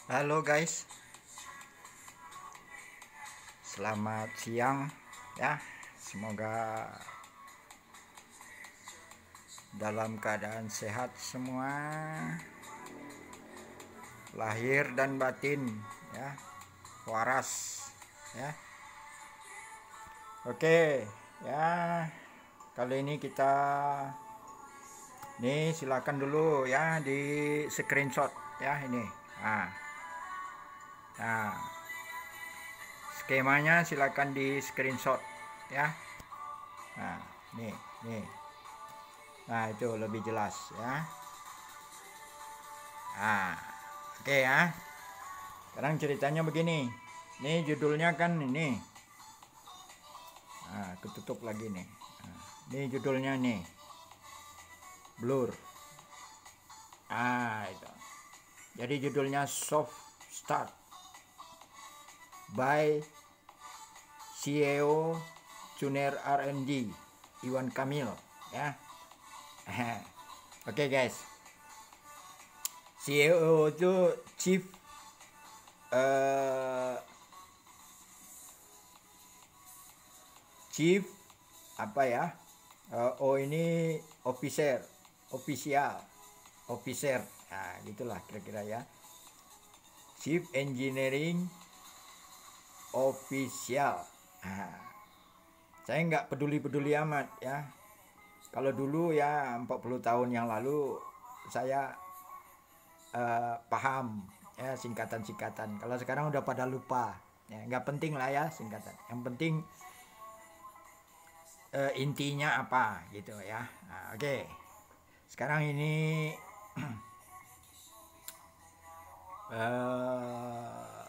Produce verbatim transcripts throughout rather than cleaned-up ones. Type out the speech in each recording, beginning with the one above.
Halo guys, selamat siang ya. Semoga dalam keadaan sehat semua, lahir dan batin ya, waras ya. Oke ya, kali ini kita nih silakan dulu ya di screenshot ya ini. Nah, nah skemanya silakan di screenshot ya. Nah, nih, nih. Nah, itu lebih jelas ya. Nah, oke ya. Sekarang ceritanya begini. Ini judulnya kan ini. Nah, ketutup lagi nih. Nah, ini judulnya nih. Blur. Ah, itu. Jadi judulnya Soft Start by C E O Junior R and D Iwan Kamil ya. Oke guys. C E O itu Chief uh, Chief apa ya? Uh, oh ini officer, official, officer. Nah, gitulah kira-kira ya. Chief Engineering Official. Nah, saya nggak peduli-peduli amat ya. Kalau dulu ya empat puluh tahun yang lalu saya uh, paham ya singkatan-singkatan. Kalau sekarang udah pada lupa. Ya, nggak penting lah ya singkatan. Yang penting uh, intinya apa gitu ya. Nah, oke. Okay. Sekarang ini uh,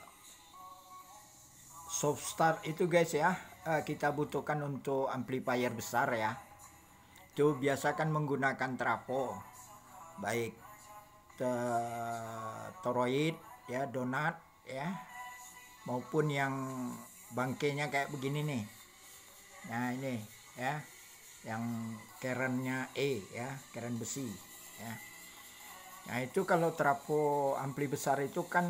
soft start itu guys ya, uh, kita butuhkan untuk amplifier besar ya. Itu biasa kan menggunakan trafo, baik toroid ya, donat ya, maupun yang bangkainya kayak begini nih. Nah ini ya, yang kerennya E ya, keren besi ya. Nah itu kalau trafo ampli besar itu kan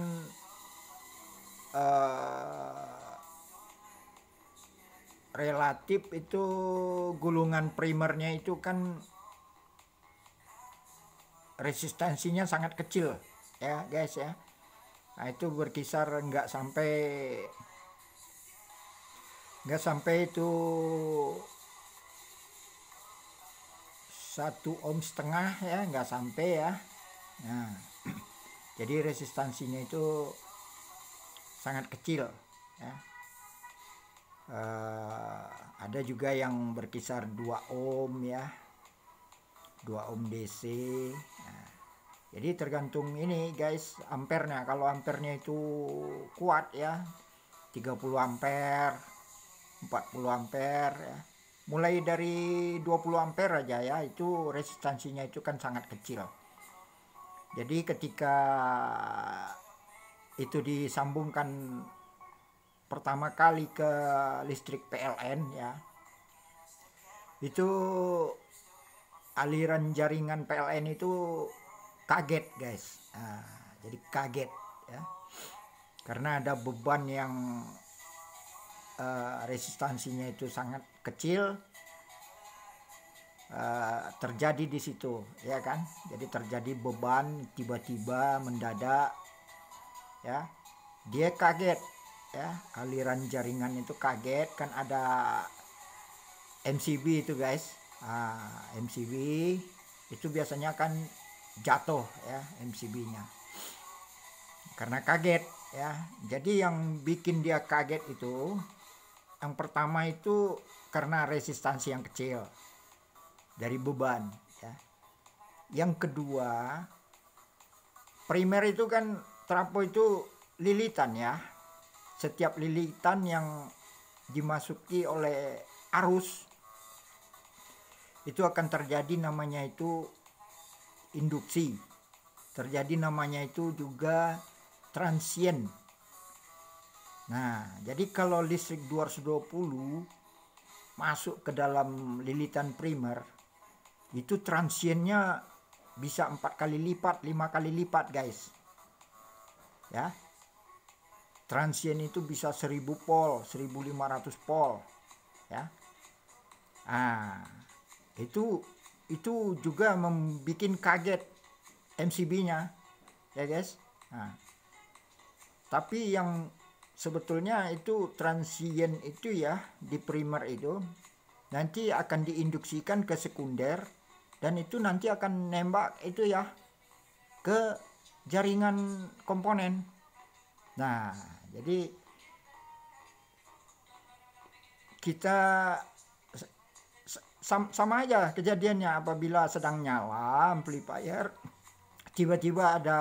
uh, relatif itu gulungan primernya itu kan resistansinya sangat kecil ya guys ya. Nah itu berkisar nggak sampai nggak sampai itu satu ohm setengah ya, nggak sampai ya. Nah jadi resistansinya itu sangat kecil ya. Uh, ada juga yang berkisar dua ohm ya, dua ohm D C. Nah, jadi tergantung ini guys ampernya. Kalau ampernya itu kuat ya, tiga puluh ampere, empat puluh ampere ya. Mulai dari dua puluh ampere aja ya, itu resistansinya itu kan sangat kecil. Jadi ketika itu disambungkan pertama kali ke listrik P L N ya, itu aliran jaringan P L N itu kaget guys. Nah, jadi kaget ya, karena ada beban yang uh, resistansinya itu sangat kecil uh, terjadi di situ ya kan. Jadi terjadi beban tiba-tiba mendadak ya, dia kaget ya, aliran jaringan itu kaget kan. Ada M C B itu guys. Nah, M C B itu biasanya kan jatuh ya M C B-nya karena kaget ya. Jadi yang bikin dia kaget itu yang pertama itu karena resistansi yang kecil dari beban ya. Yang kedua, primer itu kan trafo itu lilitan ya. Setiap lilitan yang dimasuki oleh arus itu akan terjadi namanya itu induksi. Terjadi namanya itu juga transient. Nah, jadi kalau listrik dua ratus dua puluh masuk ke dalam lilitan primer, itu transientnya bisa empat kali lipat, lima kali lipat guys. ya. Transient itu bisa seribu volt, seribu lima ratus volt, ya. Nah, itu itu juga membuat kaget M C B-nya, ya guys. Nah, tapi yang sebetulnya itu transient itu ya, di primer itu nanti akan diinduksikan ke sekunder, dan itu nanti akan nembak itu ya ke jaringan komponen. Nah, jadi kita sama aja kejadiannya apabila sedang nyala amplifier, tiba-tiba ada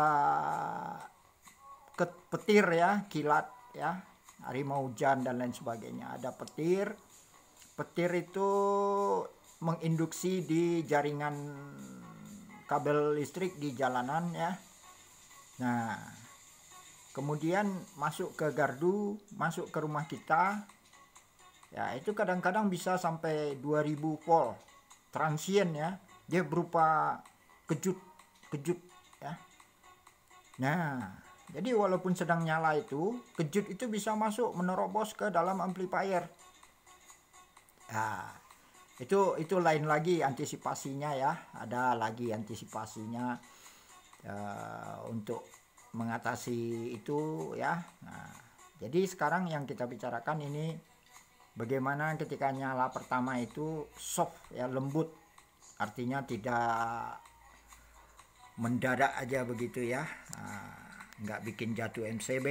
petir ya, kilat ya, hari mau hujan dan lain sebagainya, ada petir. Petir itu menginduksi di jaringan kabel listrik di jalanan ya. Nah, kemudian masuk ke gardu, masuk ke rumah kita. Ya, itu kadang-kadang bisa sampai dua ribu volt. Transient ya. Dia berupa kejut-kejut ya. Nah, jadi walaupun sedang nyala itu, kejut itu bisa masuk menerobos ke dalam amplifier. Nah, itu itu lain lagi antisipasinya ya. Ada lagi antisipasinya uh, untuk mengatasi itu ya. Nah, jadi sekarang yang kita bicarakan ini bagaimana ketika nyala pertama itu soft ya, lembut, artinya tidak mendadak aja begitu ya, nah, nggak bikin jatuh M C B,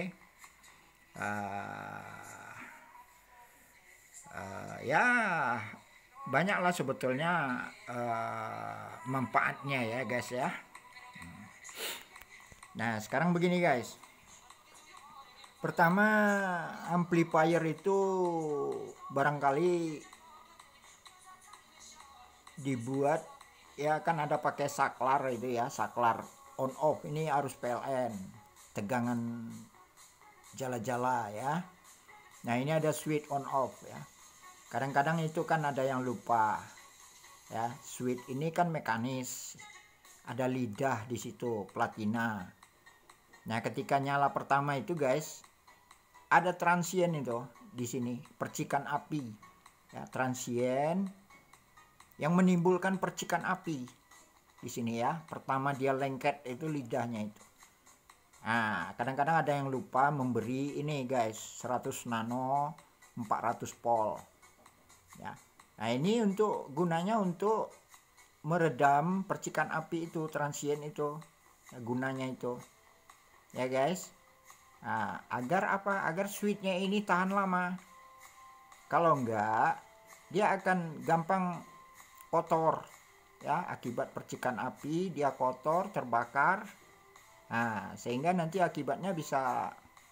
uh, uh, ya banyaklah sebetulnya uh, manfaatnya ya guys ya. Nah sekarang begini guys, pertama amplifier itu barangkali dibuat ya, kan ada pakai saklar itu ya, saklar on off, ini arus P L N, tegangan jala-jala ya. Nah ini ada switch on off ya. Kadang-kadang itu kan ada yang lupa ya, switch ini kan mekanis, ada lidah di situ, platina. Nah ketika nyala pertama itu guys, ada transient itu di sini, percikan api ya, transient yang menimbulkan percikan api di sini ya. Pertama dia lengket itu lidahnya itu. Nah kadang-kadang ada yang lupa memberi ini guys, seratus nano empat ratus volt ya. Nah ini untuk gunanya untuk meredam percikan api itu, transient itu ya, gunanya itu ya guys. Nah, agar apa? Agar switchnya ini tahan lama. Kalau enggak, dia akan gampang kotor ya, akibat percikan api dia kotor, terbakar. Nah, sehingga nanti akibatnya bisa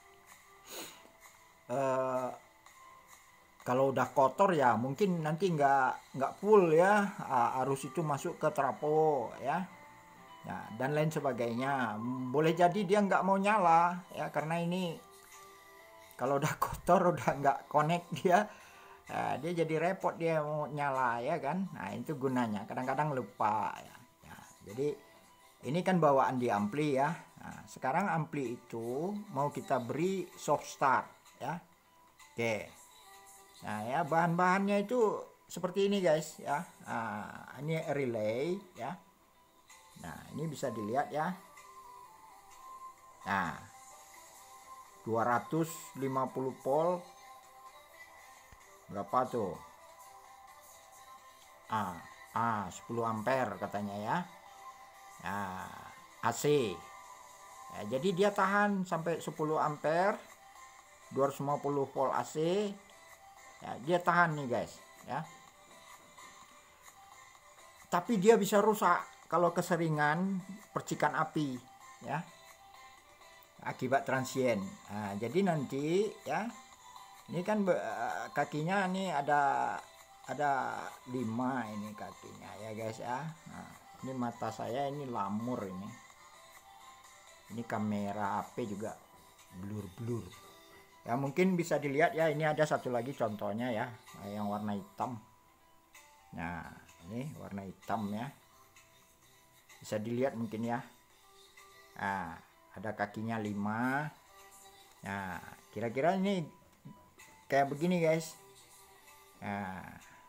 eh, kalau udah kotor ya mungkin nanti nggak nggak full ya, arus itu masuk ke trapo ya. Ya, dan lain sebagainya. Boleh jadi dia nggak mau nyala ya, karena ini kalau udah kotor, udah nggak connect dia, ya, dia jadi repot dia mau nyala ya kan. Nah itu gunanya, kadang-kadang lupa ya. Ya, jadi ini kan bawaan di ampli ya. Nah, sekarang ampli itu mau kita beri soft start ya. Oke. Nah ya, bahan-bahannya itu seperti ini guys ya. Nah, ini relay ya. Nah ini bisa dilihat ya. Nah dua ratus lima puluh volt berapa tuh? Ah, ah sepuluh ampere katanya ya. Nah A C ya, jadi dia tahan sampai sepuluh ampere, dua ratus lima puluh volt A C ya, dia tahan nih guys ya. Tapi dia bisa rusak kalau keseringan percikan api ya, akibat transient. Nah, jadi nanti ya, ini kan kakinya nih ada ada lima ini kakinya ya guys ya. Nah, ini mata saya ini lamur ini. Ini kamera H P juga blur-blur. Ya mungkin bisa dilihat ya, ini ada satu lagi contohnya ya, yang warna hitam. Nah, ini warna hitam ya. Bisa dilihat mungkin ya. Nah, ada kakinya lima. Nah, kira-kira ini kayak begini guys. Nah,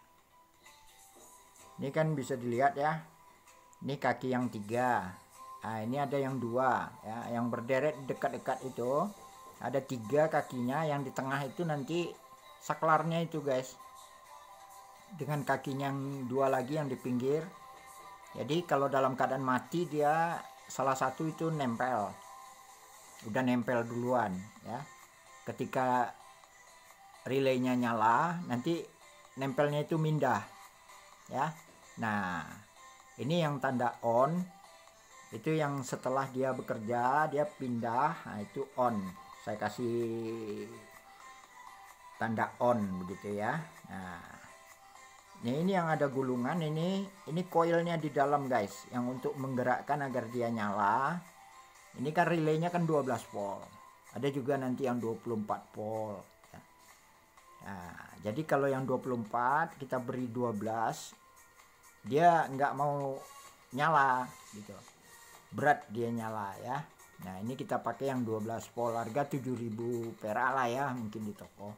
ini kan bisa dilihat ya, ini kaki yang tiga. Nah, ini ada yang dua ya, yang berderet dekat-dekat itu ada tiga kakinya, yang di tengah itu nanti saklarnya itu guys, dengan kakinya yang dua lagi yang di pinggir. Jadi kalau dalam keadaan mati dia salah satu itu nempel, udah nempel duluan ya. Ketika relaynya nyala nanti nempelnya itu mindah ya. Nah, ini yang tanda on, itu yang setelah dia bekerja dia pindah, nah itu on. Saya kasih tanda on begitu ya. Nah, ini, ini yang ada gulungan, ini ini koilnya di dalam guys, yang untuk menggerakkan agar dia nyala. Ini kan relaynya kan dua belas volt, ada juga nanti yang dua puluh empat volt ya. Nah, jadi kalau yang dua puluh empat kita beri dua belas, dia nggak mau nyala gitu, berat dia nyala ya. Nah, ini kita pakai yang dua belas volt, harga tujuh ribu perak lah ya, mungkin di toko.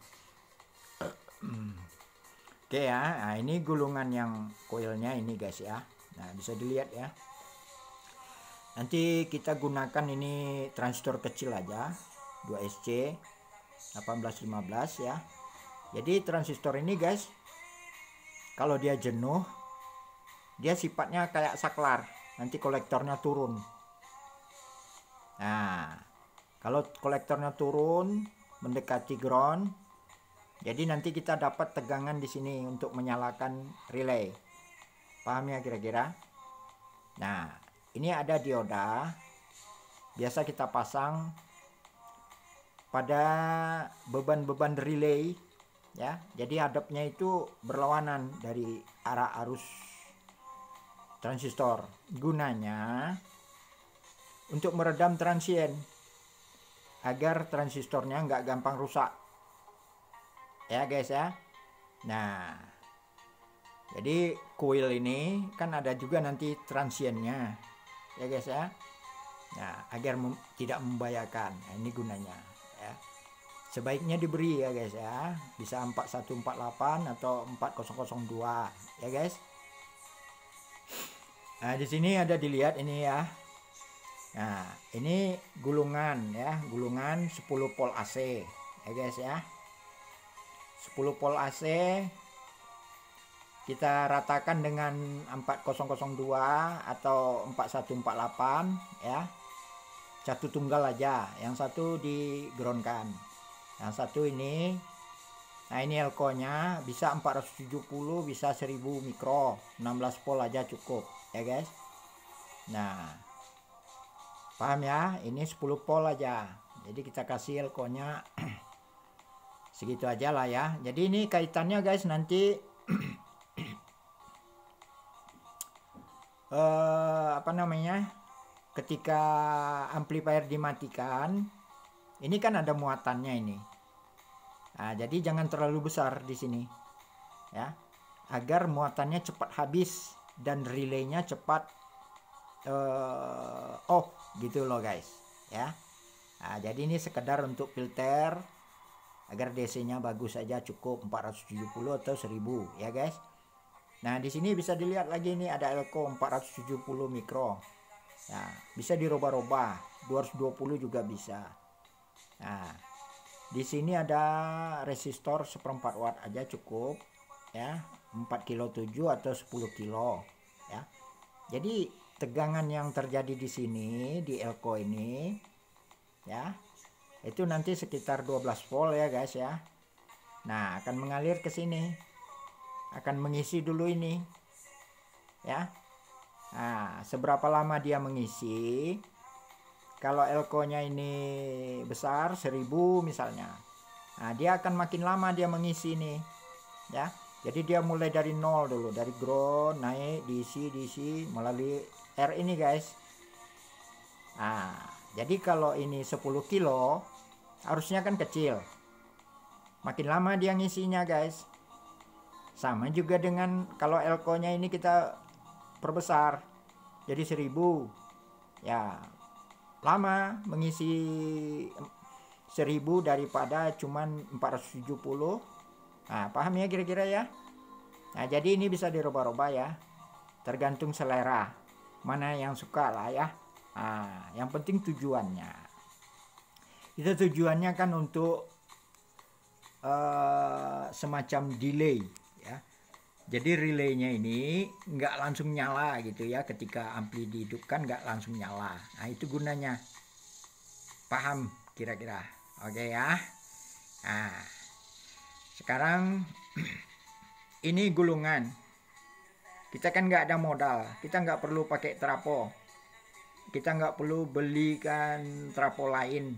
Oke ya. Nah, ini gulungan yang koilnya ini guys ya. Nah, bisa dilihat ya. Nanti kita gunakan ini transistor kecil aja, dua S C delapan belas lima belas ya. Jadi transistor ini guys, kalau dia jenuh dia sifatnya kayak saklar, nanti kolektornya turun. Nah, kalau kolektornya turun mendekati ground, jadi nanti kita dapat tegangan di sini untuk menyalakan relay. Paham ya kira-kira? Nah, ini ada dioda, biasa kita pasang pada beban-beban relay ya. Jadi hadapnya itu berlawanan dari arah arus transistor. Gunanya untuk meredam transien agar transistornya nggak gampang rusak ya guys ya. Nah, jadi coil ini kan ada juga nanti transiennya ya guys ya. Nah, agar mem tidak membahayakan. Nah, ini gunanya ya. Sebaiknya diberi ya guys ya, bisa empat satu empat delapan atau empat nol nol dua ya guys. Nah, di sini ada dilihat ini ya. Nah, ini gulungan ya, gulungan sepuluh volt A C ya guys ya. sepuluh volt A C kita ratakan dengan empat nol nol dua atau empat satu empat delapan ya. Satu tunggal aja, yang satu di groundkan. Yang satu ini, nah ini elko-nya bisa empat ratus tujuh puluh, bisa seribu mikro, enam belas volt aja cukup ya guys. Nah, paham ya, ini sepuluh volt aja, jadi kita kasih elko-nya segitu aja lah ya. Jadi ini kaitannya guys, nanti uh, apa namanya, ketika amplifier dimatikan, ini kan ada muatannya ini. Nah, jadi jangan terlalu besar di sini ya, agar muatannya cepat habis dan relaynya cepat uh, off gitu loh guys ya. Nah, jadi ini sekedar untuk filter agar D C-nya bagus saja, cukup empat ratus tujuh puluh atau seribu ya guys. Nah, di sini bisa dilihat lagi ini ada elko empat ratus tujuh puluh mikro. Nah, bisa dirubah-rubah, dua ratus dua puluh juga bisa. Nah, di sini ada resistor seperempat watt aja cukup ya, empat kilo tujuh atau sepuluh kilo ya. Jadi tegangan yang terjadi di sini di elko ini ya, itu nanti sekitar dua belas volt ya guys ya. Nah, akan mengalir ke sini, akan mengisi dulu ini ya. Nah, seberapa lama dia mengisi? Kalau elko-nya ini besar seribu misalnya, nah dia akan makin lama dia mengisi nih ya. Jadi dia mulai dari nol dulu, dari ground naik diisi diisi melalui R ini guys. Nah, jadi kalau ini sepuluh kilo harusnya kan kecil, makin lama dia ngisinya guys. Sama juga dengan kalau elko-nya ini kita perbesar jadi seribu ya. lama mengisi seribu daripada cuman empat ratus tujuh puluh. Nah, paham ya kira-kira ya. Nah, jadi ini bisa dirubah-rubah ya, tergantung selera mana yang suka lah ya. Nah, yang penting tujuannya, itu tujuannya kan untuk uh, semacam delay ya. Jadi relaynya ini nggak langsung nyala gitu ya, ketika ampli dihidupkan nggak langsung nyala. Nah, itu gunanya. Paham kira-kira? Oke ya. Nah, sekarang ini gulungan. Kita kan nggak ada modal, kita nggak perlu pakai trapo, kita nggak perlu belikan trapo lain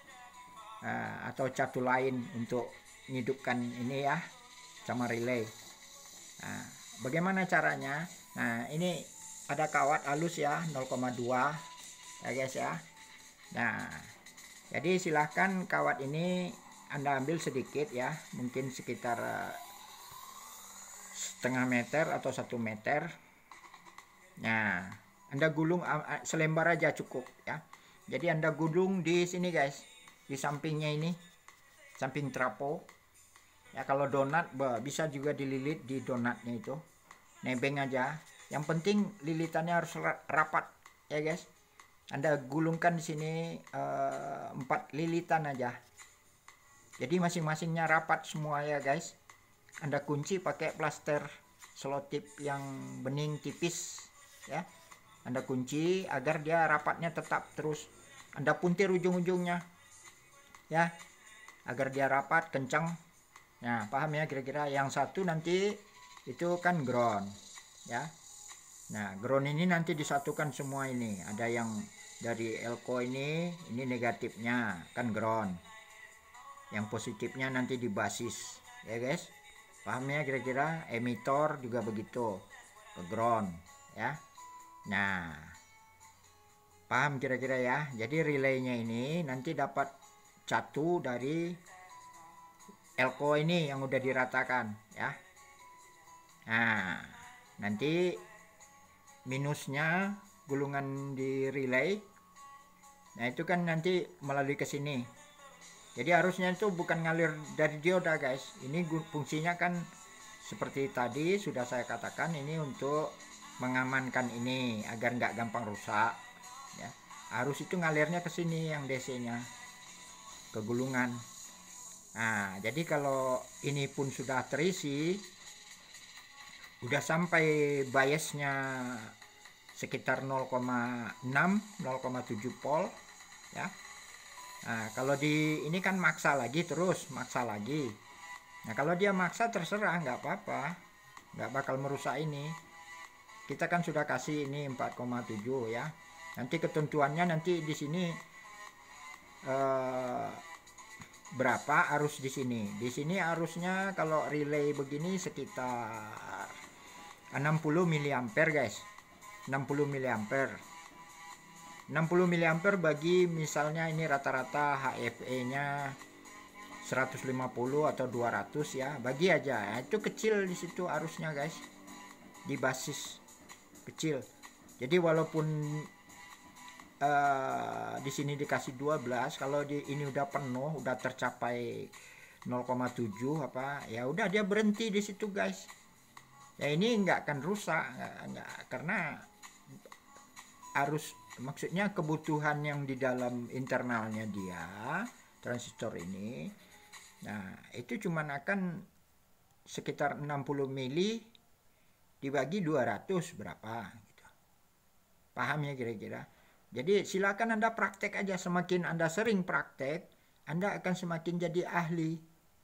uh, atau catu lain untuk menghidupkan ini ya, sama relay. Nah, bagaimana caranya? Nah, ini ada kawat halus ya, nol koma dua ya guys ya. Nah, jadi silahkan kawat ini Anda ambil sedikit ya, mungkin sekitar uh, setengah meter atau satu meter. Nah, Anda gulung uh, selembar aja cukup ya. Jadi Anda gulung di sini guys, di sampingnya ini, samping trapo. Ya, kalau donat bisa juga dililit di donatnya itu, nebeng aja. Yang penting lilitannya harus rapat ya guys. Anda gulungkan di sini uh, empat lilitan aja. Jadi masing-masingnya rapat semua ya guys. Anda kunci pakai plaster selotip yang bening tipis ya. Anda kunci agar dia rapatnya tetap terus. Anda puntir ujung-ujungnya ya, agar dia rapat kencang. Nah, paham ya kira-kira. Yang satu nanti itu kan ground ya. Nah, ground ini nanti disatukan semua ini. Ada yang dari elko ini, ini negatifnya kan ground. Yang positifnya nanti di basis ya guys. Paham ya kira-kira. Emitor juga begitu, ke ground ya. Nah, paham kira-kira ya. Jadi relaynya ini nanti dapat catu dari elko ini yang udah diratakan ya. Nah, nanti minusnya gulungan di relay, nah itu kan nanti melalui ke sini. Jadi harusnya itu bukan ngalir dari dioda guys. Ini fungsinya kan seperti tadi sudah saya katakan, ini untuk mengamankan ini agar nggak gampang rusak ya. Arus itu ngalirnya ke sini yang D C-nya, ke gulungan. Nah, jadi kalau ini pun sudah terisi, udah sampai biasnya sekitar nol koma enam nol koma tujuh volt ya. Nah, kalau di ini kan maksa lagi, terus maksa lagi. Nah, kalau dia maksa terserah, nggak apa-apa, nggak bakal merusak ini. Kita kan sudah kasih ini empat koma tujuh ya. Nanti ketentuannya nanti di sini eh, berapa arus di sini. Di sini arusnya kalau relay begini sekitar enam puluh miliampere guys. enam puluh miliampere. enam puluh miliampere bagi misalnya ini rata-rata H F E-nya seratus lima puluh atau dua ratus ya, bagi aja ya. Itu kecil di situ arusnya guys, di basis kecil. Jadi walaupun uh, di sini dikasih dua belas, kalau di ini udah penuh, udah tercapai nol koma tujuh apa ya, udah dia berhenti di situ guys. Ya ini nggak akan rusak, nggak, nggak, karena arus, maksudnya kebutuhan yang di dalam internalnya dia transistor ini, nah itu cuman akan sekitar enam puluh mili dibagi dua ratus berapa gitu. Paham ya kira-kira. Jadi silakan Anda praktek aja. Semakin Anda sering praktek, Anda akan semakin jadi ahli.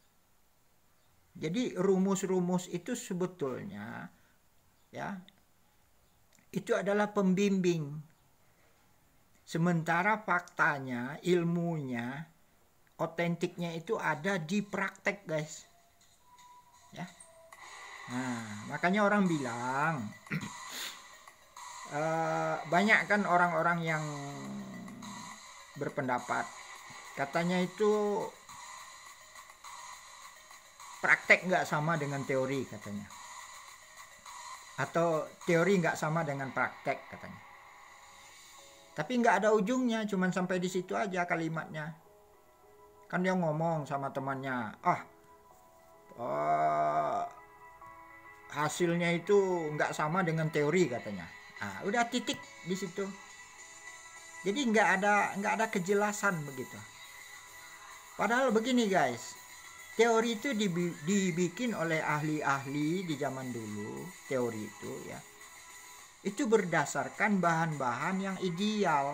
Jadi rumus-rumus itu sebetulnya ya, itu adalah pembimbing. Sementara faktanya, ilmunya, otentiknya itu ada di praktek guys. Ya. Nah, makanya orang bilang uh, banyak kan orang-orang yang berpendapat katanya itu praktek nggak sama dengan teori katanya, atau teori nggak sama dengan praktek katanya. Tapi nggak ada ujungnya, cuman sampai di situ aja kalimatnya. Kan dia ngomong sama temannya, ah uh, hasilnya itu nggak sama dengan teori katanya. Ah, udah titik di situ. Jadi nggak ada nggak ada kejelasan begitu. Padahal begini guys, teori itu dibikin oleh ahli-ahli di zaman dulu, teori itu ya. Itu berdasarkan bahan-bahan yang ideal.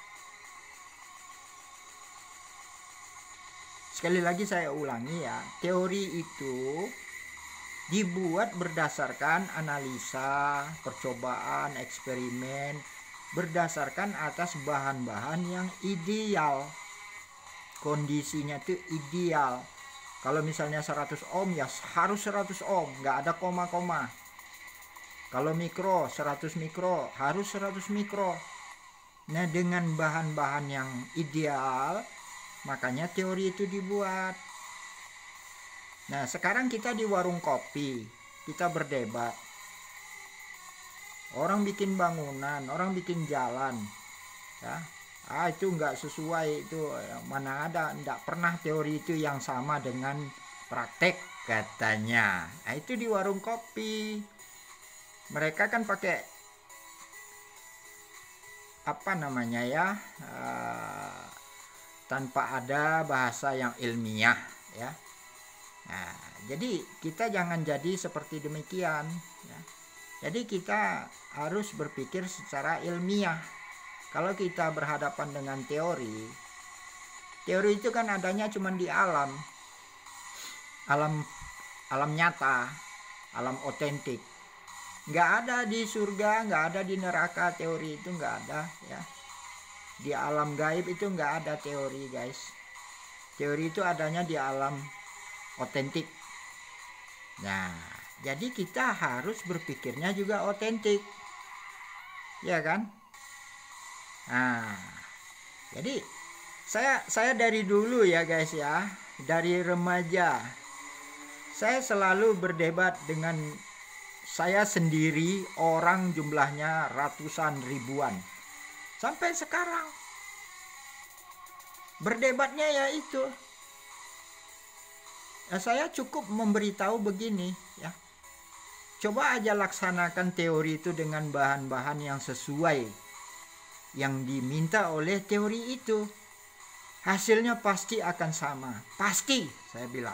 Sekali lagi saya ulangi ya, teori itu dibuat berdasarkan analisa, percobaan, eksperimen, berdasarkan atas bahan-bahan yang ideal. Kondisinya itu ideal. Kalau misalnya seratus ohm ya harus seratus ohm, nggak ada koma-koma. Kalau mikro seratus mikro harus seratus mikro. Nah, dengan bahan-bahan yang ideal, makanya teori itu dibuat. Nah, sekarang kita di warung kopi, kita berdebat. Orang bikin bangunan, orang bikin jalan, ya. Ah, itu nggak sesuai, itu mana ada, nggak pernah teori itu yang sama dengan praktek katanya. Nah, itu di warung kopi. Mereka kan pakai apa namanya ya, uh, tanpa ada bahasa yang ilmiah ya. Nah, jadi kita jangan jadi seperti demikian ya. Jadi kita harus berpikir secara ilmiah. Kalau kita berhadapan dengan teori, teori itu kan adanya cuma di alam, alam alam nyata, alam otentik. Nggak ada di surga, nggak ada di neraka, teori itu nggak ada ya. Di alam gaib itu nggak ada teori guys. Teori itu adanya di alam otentik. Nah, jadi kita harus berpikirnya juga otentik, ya kan? Nah, jadi saya saya dari dulu ya guys ya, dari remaja saya selalu berdebat dengan saya sendiri, orang jumlahnya ratusan ribuan. Sampai sekarang berdebatnya ya itu. Ya, saya cukup memberitahu begini ya. Coba aja laksanakan teori itu dengan bahan-bahan yang sesuai yang diminta oleh teori itu. Hasilnya pasti akan sama. Pasti, saya bilang.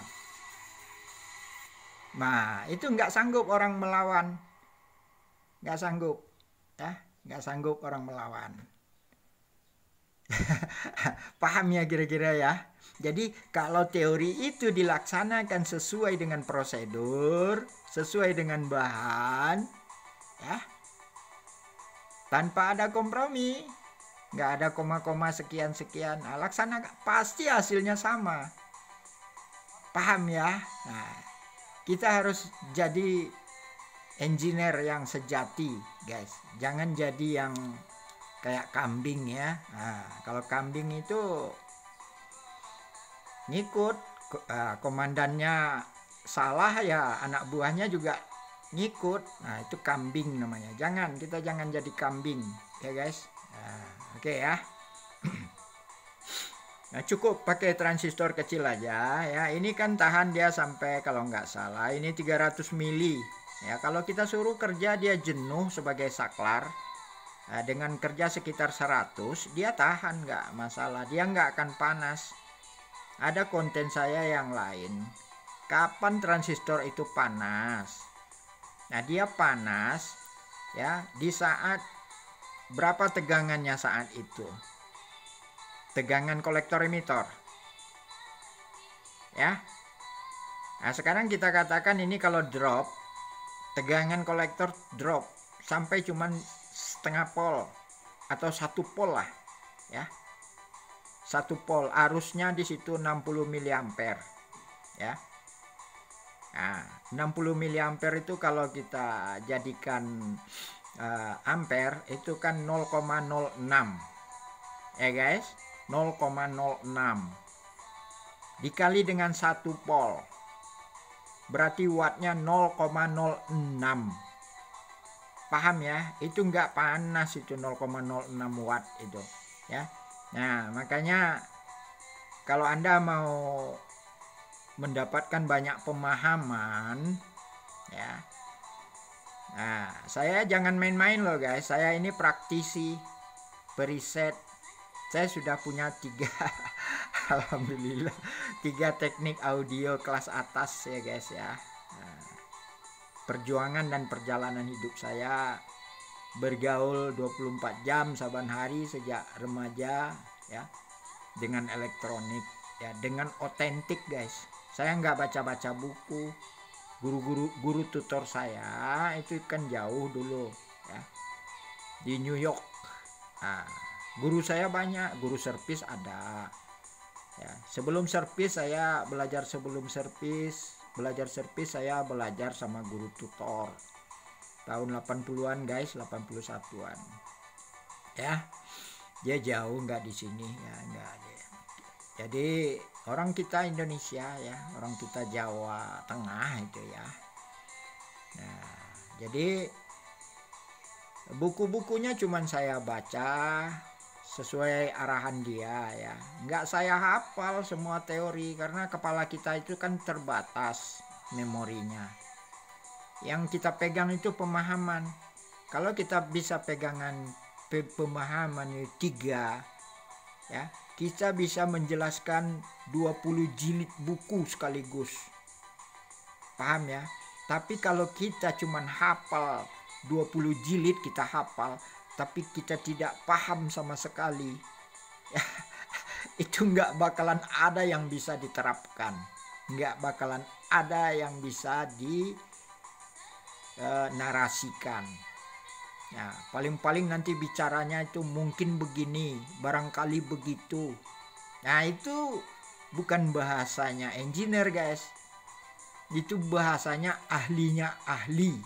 Nah, itu nggak sanggup orang melawan. Nggak sanggup. Ya, nggak sanggup orang melawan. Paham ya kira-kira ya? Jadi kalau teori itu dilaksanakan sesuai dengan prosedur, sesuai dengan bahan, ya, tanpa ada kompromi, nggak ada koma-koma sekian-sekian, nah, laksanakan, pasti hasilnya sama. Paham ya? Nah, kita harus jadi engineer yang sejati, guys. Jangan jadi yang kayak kambing ya. Nah, kalau kambing itu ngikut, komandannya salah ya anak buahnya juga ngikut. Nah, itu kambing namanya. Jangan, kita jangan jadi kambing ya guys. Nah, oke okay ya. Nah, cukup pakai transistor kecil aja ya. Ini kan tahan dia sampai, kalau nggak salah ini tiga ratus mili ya. Kalau kita suruh kerja dia jenuh sebagai saklar. Nah, dengan kerja sekitar seratus dia tahan, nggak masalah, dia nggak akan panas. Ada konten saya yang lain, kapan transistor itu panas. Nah, dia panas ya di saat berapa tegangannya saat itu, tegangan kolektor emitor ya. Nah, sekarang kita katakan ini kalau drop, tegangan kolektor drop sampai cuman setengah pol atau satu pol lah ya, satu pol, arusnya di situ enam puluh miliampere ya. Nah, enam puluh miliampere itu kalau kita jadikan uh, ampere itu kan nol koma nol enam ya guys, nol koma nol enam dikali dengan satu pol berarti wattnya nol koma nol enam. paham ya, itu nggak panas, itu nol koma nol enam watt itu ya. Nah makanya kalau Anda mau mendapatkan banyak pemahaman ya, nah saya jangan main-main loh guys, saya ini praktisi periset, saya sudah punya tiga alhamdulillah tiga teknik audio kelas atas ya guys ya. Nah, perjuangan dan perjalanan hidup saya bergaul dua puluh empat jam saban hari sejak remaja ya, dengan elektronik ya, dengan otentik guys. Saya nggak baca-baca buku, guru-guru guru tutor saya itu kan jauh dulu ya, di New York. Nah, guru saya banyak, guru servis ada ya. Sebelum servis saya belajar, sebelum servis belajar servis saya belajar sama guru tutor tahun delapan puluhan guys, delapan puluh satuan ya. Dia jauh nggak di sini ya, nggak ada. Jadi orang kita Indonesia ya, orang kita Jawa Tengah itu ya. Nah jadi buku-bukunya cuman saya baca sesuai arahan dia ya, nggak saya hafal semua teori karena kepala kita itu kan terbatas memorinya. Yang kita pegang itu pemahaman. Kalau kita bisa pegangan pemahaman itu tiga ya, kita bisa menjelaskan dua puluh jilid buku sekaligus, paham ya. Tapi kalau kita cuman hafal dua puluh jilid, kita hafal tapi kita tidak paham sama sekali ya, itu nggak bakalan ada yang bisa diterapkan, nggak bakalan ada yang bisa di uh, narasikan ya. Paling-paling nanti bicaranya itu mungkin begini, barangkali begitu. Nah itu bukan bahasanya engineer guys, itu bahasanya ahlinya ahli.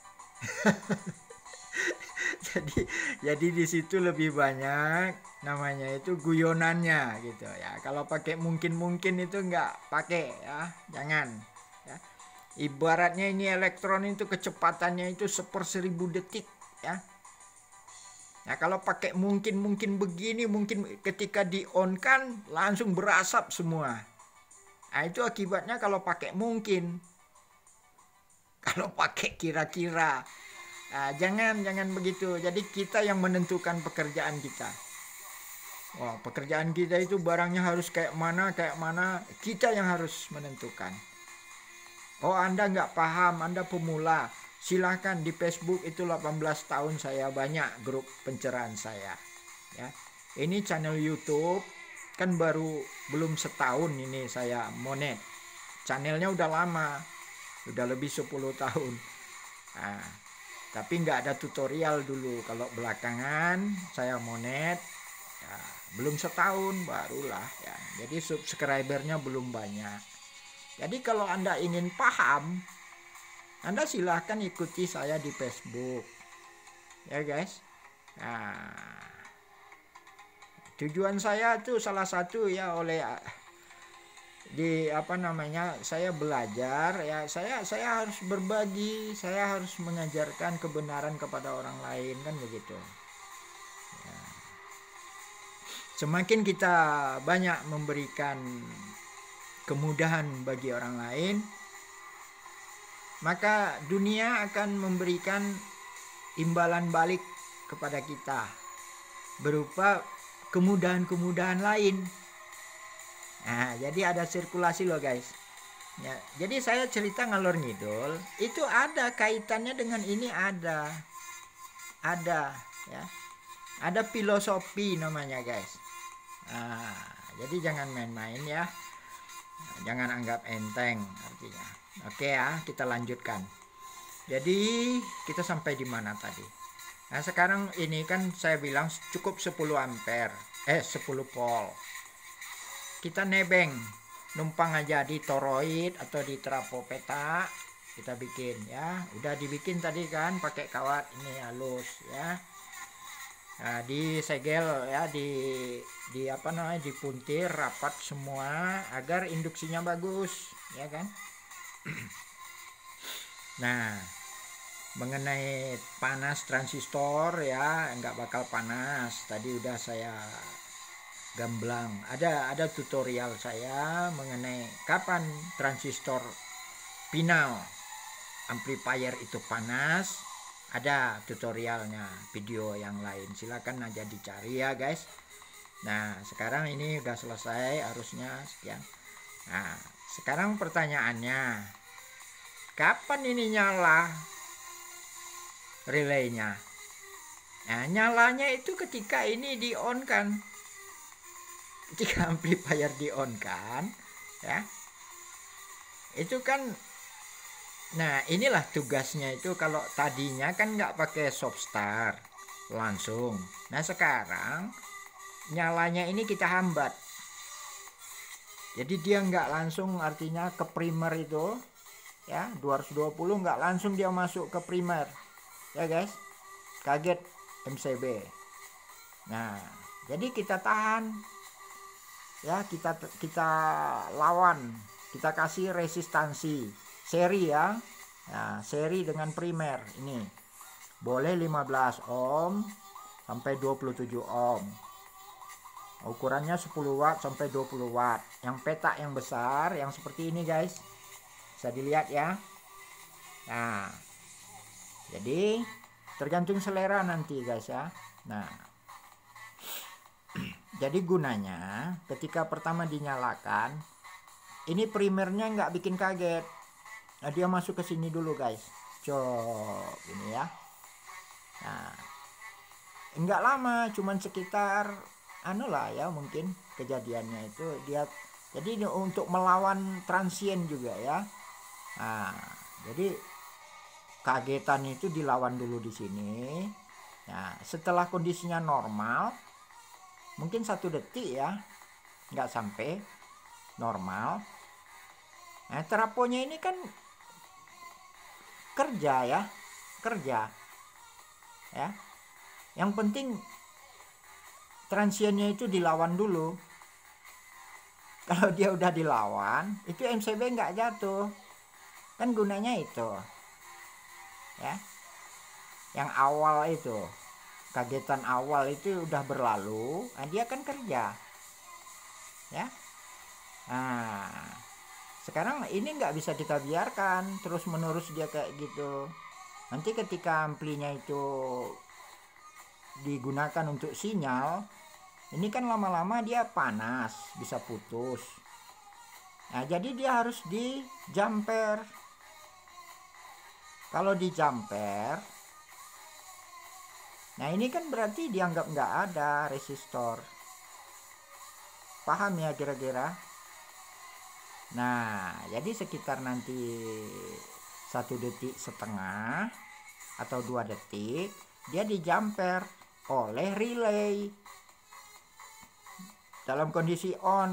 jadi jadi di situ lebih banyak namanya itu guyonannya gitu ya. Kalau pakai mungkin-mungkin itu nggak pakai ya, jangan ya. Ibaratnya ini elektron itu kecepatannya itu seper seribu detik ya. Nah kalau pakai mungkin-mungkin begini, mungkin ketika di on kan langsung berasap semua. Nah itu akibatnya kalau pakai mungkin. Kalau pakai kira-kira, nah, jangan jangan begitu. Jadi kita yang menentukan pekerjaan kita. Wah, pekerjaan kita itu barangnya harus kayak mana kayak mana, kita yang harus menentukan. Oh Anda nggak paham, Anda pemula, silahkan di Facebook itu delapan belas tahun saya banyak grup pencerahan saya ya. Ini channel YouTube kan baru belum setahun ini saya monet. Channelnya udah lama, udah lebih sepuluh tahun. Nah, tapi nggak ada tutorial dulu. Kalau belakangan saya monet ya, belum setahun barulah ya. Jadi subscribernya belum banyak. Jadi kalau Anda ingin paham, Anda silahkan ikuti saya di Facebook ya guys. Nah, tujuan saya tuh salah satu ya, oleh di apa namanya, saya belajar ya, saya saya harus berbagi, saya harus mengajarkan kebenaran kepada orang lain kan begitu ya. Semakin kita banyak memberikan kemudahan bagi orang lain, maka dunia akan memberikan imbalan balik kepada kita berupa kemudahan-kemudahan lain. Nah, jadi ada sirkulasi loh guys. Ya, jadi saya cerita ngalor ngidul itu ada kaitannya dengan ini, ada, ada ya, ada filosofi namanya guys. Nah, jadi jangan main-main ya, jangan anggap enteng artinya. Oke ya, kita lanjutkan. Jadi kita sampai di mana tadi? Nah sekarang ini kan saya bilang cukup sepuluh ampere, eh sepuluh volt. Kita nebeng, numpang aja di toroid atau di trapo peta, kita bikin ya. Udah dibikin tadi kan pakai kawat ini halus ya. Nah, disegel ya, di di apa namanya, dipuntir rapat semua agar induksinya bagus ya kan. Nah mengenai panas transistor ya, nggak bakal panas. Tadi udah saya gamblang, ada ada tutorial saya mengenai kapan transistor pinau amplifier itu panas, ada tutorialnya, video yang lain, silakan aja dicari ya guys. Nah sekarang ini udah selesai, harusnya sekian. Nah sekarang pertanyaannya, kapan ini nyala relaynya? Nah nyalanya itu ketika ini di on kan, ketika amplifier di on kan ya, itu kan. Nah inilah tugasnya itu. Kalau tadinya kan nggak pakai soft start langsung, nah sekarang nyalanya ini kita hambat, jadi dia nggak langsung, artinya ke primer itu ya, dua ratus dua puluh nggak langsung dia masuk ke primer ya guys, kaget M C B. Nah jadi kita tahan ya, kita kita lawan, kita kasih resistansi seri ya. Nah seri dengan primer ini boleh lima belas ohm sampai dua puluh tujuh ohm, ukurannya sepuluh watt sampai dua puluh watt. Yang petak yang besar yang seperti ini guys, bisa dilihat ya. Nah jadi tergantung selera nanti guys ya. Nah jadi gunanya ketika pertama dinyalakan, ini primernya nggak bikin kaget. Nah dia masuk ke sini dulu guys, cok ini ya. Nah nggak lama, cuman sekitar anu lah ya, mungkin kejadiannya itu dia. Jadi ini untuk melawan transien juga ya. Nah jadi kagetan itu dilawan dulu di sini. Nah setelah kondisinya normal, mungkin satu detik ya, nggak sampai normal. Nah teraponya ini kan kerja ya, kerja ya. Yang penting transiennya itu dilawan dulu. Kalau dia udah dilawan, itu M C B nggak jatuh. Kan gunanya itu ya. Yang awal itu, kagetan awal itu udah berlalu, nah dia kan kerja ya. Nah sekarang ini nggak bisa kita biarkan terus menerus dia kayak gitu. Nanti ketika amplinya itu digunakan untuk sinyal, ini kan lama-lama dia panas, bisa putus. Nah jadi dia harus di jumper. Kalau di jumper, nah ini kan berarti dianggap nggak ada resistor. Paham ya kira-kira? Nah jadi sekitar nanti satu detik setengah atau dua detik dia di jumper oleh relay dalam kondisi on.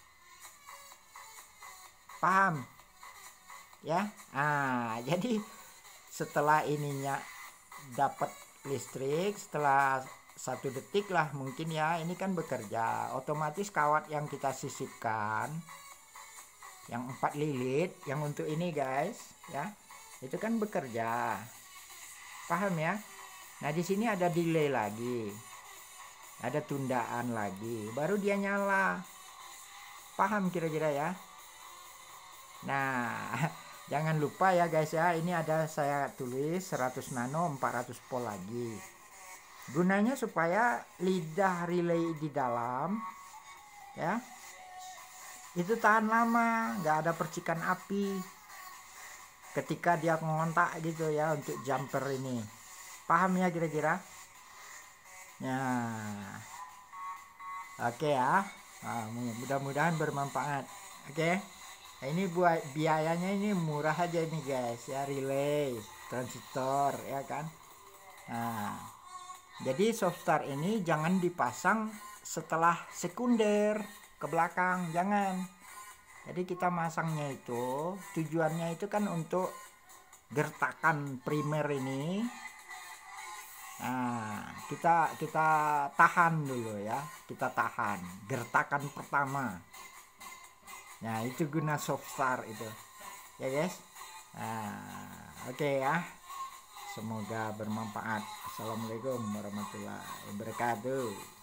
Paham ya? Nah jadi setelah ininya dapat listrik, setelah satu detik lah mungkin ya, ini kan bekerja otomatis. Kawat yang kita sisipkan yang empat lilit yang untuk ini guys ya, itu kan bekerja. Paham ya? Nah di sini ada delay lagi, ada tundaan lagi, baru dia nyala. Paham kira-kira ya? Nah jangan lupa ya guys ya, ini ada saya tulis seratus nano empat ratus volt lagi. Gunanya supaya lidah relay di dalam ya itu tahan lama, nggak ada percikan api ketika dia ngontak gitu ya, untuk jumper ini. Paham ya kira-kira? Nah oke okay ya. Nah, mudah-mudahan bermanfaat. Oke okay? Nah, ini buat biayanya ini murah aja nih guys ya, relay transistor ya kan. Nah jadi soft start ini jangan dipasang setelah sekunder ke belakang, jangan. Jadi kita masangnya itu tujuannya itu kan untuk gertakan primer ini. Nah kita kita tahan dulu ya, kita tahan gertakan pertama. Nah itu guna soft start itu ya guys. Nah oke okay ya, Semoga bermanfaat. Assalamualaikum warahmatullahi wabarakatuh.